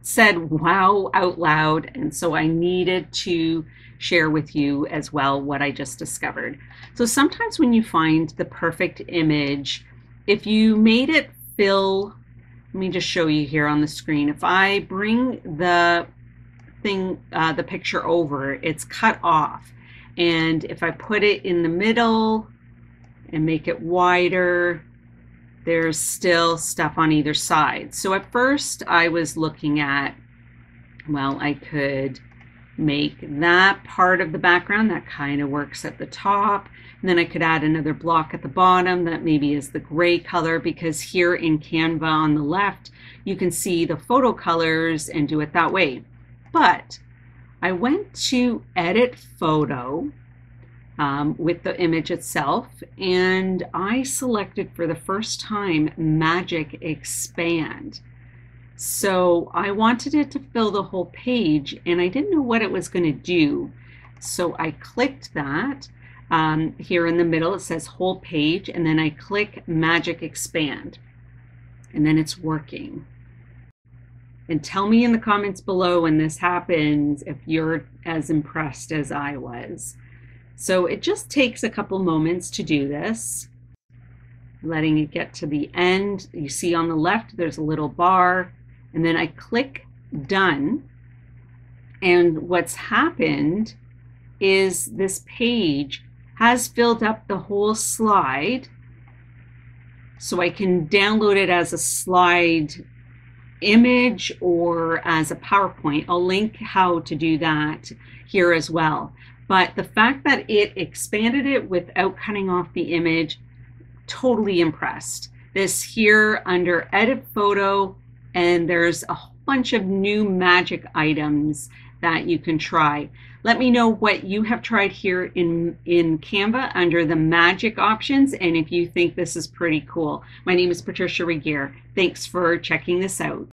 said wow out loud, and so I needed to share with you as well what I just discovered. So sometimes when you find the perfect image, if you made it fill, let me just show you here on the screen. If I bring the picture over, it's cut off. And if I put it in the middle and make it wider, there's still stuff on either side. So at first I was looking at, well, I could make that part of the background that kind of works at the top, and then I could add another block at the bottom that maybe is the gray color, because here in Canva on the left you can see the photo colors and do it that way. But I went to edit photo with the image itself, and I selected for the first time Magic Expand. So I wanted it to fill the whole page, and I didn't know what it was going to do. So I clicked that. Here in the middle it says whole page, and then I click Magic Expand, and then it's working. And tell me in the comments below when this happens if you're as impressed as I was. So it just takes a couple moments to do this, letting it get to the end. You see on the left there's a little bar, and then I click done, and what's happened is this page has filled up the whole slide, so I can download it as a slide image or as a PowerPoint. I'll link how to do that here as well. But the fact that it expanded it without cutting off the image, totally impressed. This here under edit photo, and there's a whole bunch of new magic items that you can try. Let me know what you have tried here in Canva under the magic options, and if you think this is pretty cool. My name is Patricia Regier. Thanks for checking this out.